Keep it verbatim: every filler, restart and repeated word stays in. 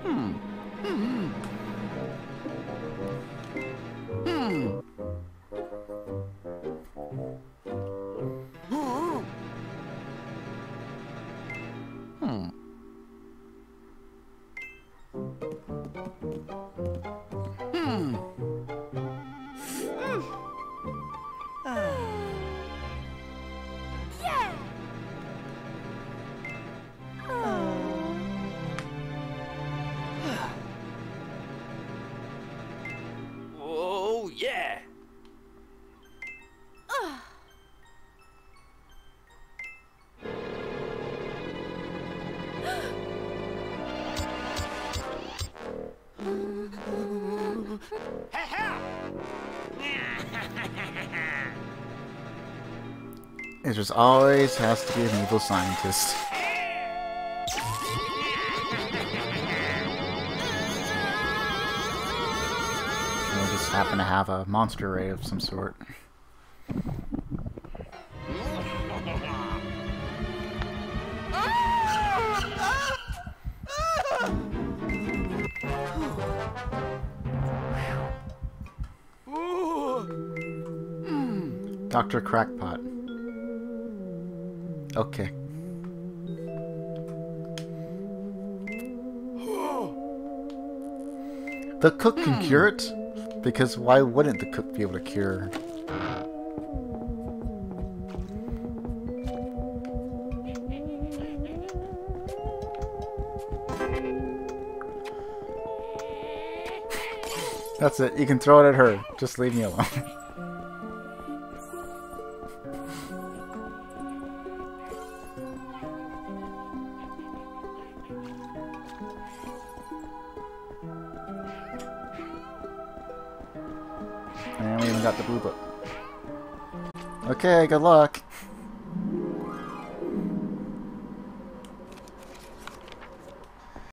Hmm. Hmm. Hmm. Hmm. Hmm. Oh, yeah. It just always has to be an evil scientist. We'll just happen to have a monster ray of some sort. Doctor Crackpot. Okay. The cook can cure it? Because why wouldn't the cook be able to cure? That's it. You can throw it at her. Just leave me alone. And we even got the blue book. Okay, good luck.